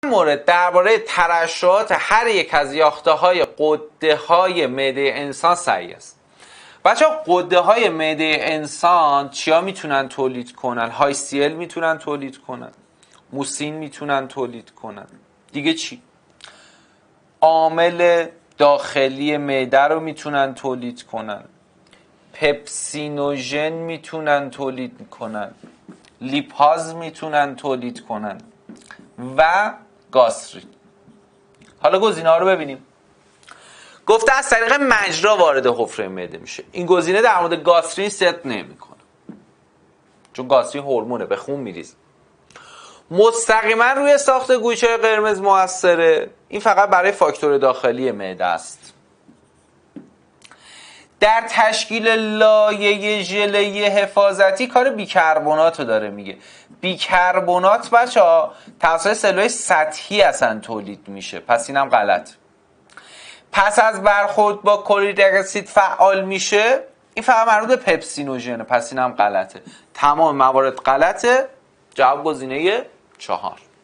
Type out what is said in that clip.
مورد درباره ترشحات هر یک از یافته‌های غده‌های معده انسان صحیح است. بچه‌ها غده‌های معده انسان چیا میتونن تولید کنن؟ HCl میتونن تولید کنن، موسین میتونن تولید کنن. دیگه چی؟ عامل داخلی معده رو میتونن تولید کنن، پپسینوژن میتونن تولید کنن، لیپاز میتونن تولید کنن و گاسترین. حالا گزینه‌ها رو ببینیم. گفته از طریق مجرا وارد حفره معده میشه. این گزینه در مورد گاسترین ست نمیکنه، چون گاسترین هورمونه، به خون میریزه. مستقیما روی ساخت گویچه‌های قرمز موثره. این فقط برای فاکتور داخلی معده است. در تشکیل لایه ژله حفاظتی کار بیکربنات رو داره میگه. بیکربنات بچه‌ها توسط سلول‌های سطحی اصلا تولید میشه، پس اینم غلط. پس از برخورد با کلوریدریک اسید فعال میشه، این فقط مربوط به پپسینوژنه، پس اینم غلطه. تمام موارد غلطه. جواب گزینه 4.